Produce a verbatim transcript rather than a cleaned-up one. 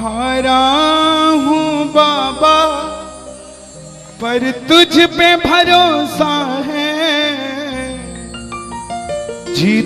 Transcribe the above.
हारा हूँ बाबा पर तुझ पे भरोसा है। जीत